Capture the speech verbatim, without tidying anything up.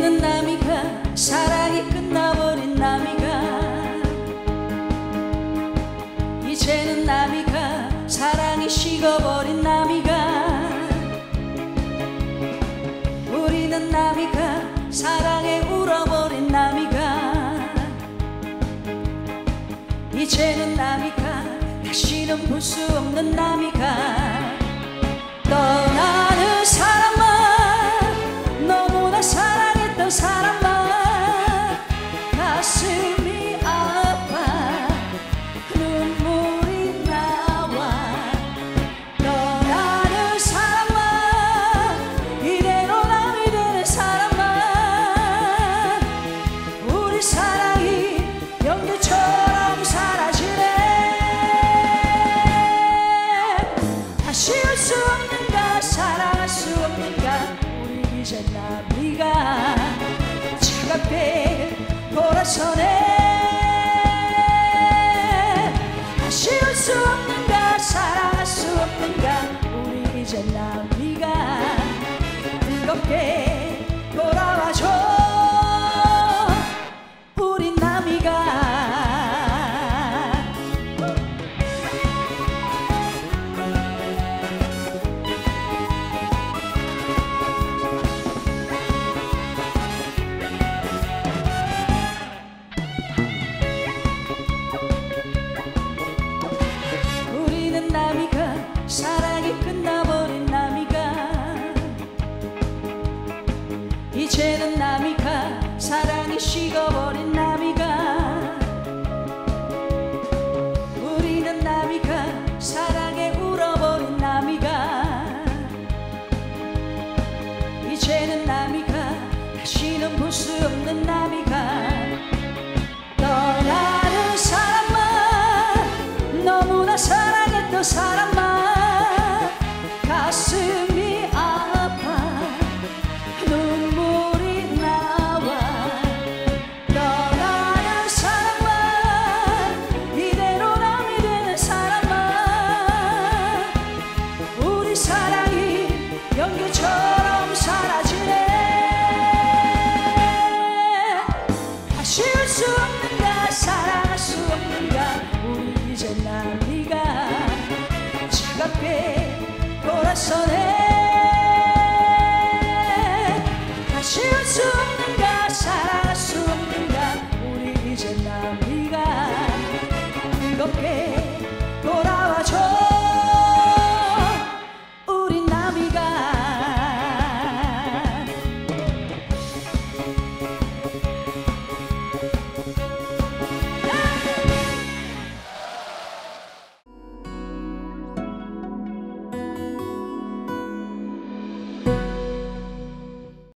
우리는 남이가 사랑이 끝나버린 남이가 이제는 남이가 사랑이 식어버린 남이가 우리는 남이가 사랑에 울어버린 남이가 이제는 남이가 다시는 볼 수 없는 남이가 떠나는 사람만 너무나 사랑했던 사람만 가슴이 아파 눈물이 나와 떠나는 사람만 이대로 남이 되는 사람만 우리 사랑이 연기처럼 사라지네 다시 올 수 없는가 사랑할 수 없는가 우리 이제 남이가 차갑게 돌아서네 다시 올 수 없는가 사랑할 수 없는가 우리 이제 남이가 뜨겁게 돌아와줘 우리 남이가 남이가 사랑이 끝나버린 남이가 이제는 남이가 사랑이 식어버린 남이가 우리는 남이가 사랑에 울어버린 남이가 이제는 남이가 다시는 볼 수 없는 남이가 떠나는 사람만 너무나 사랑했던 사람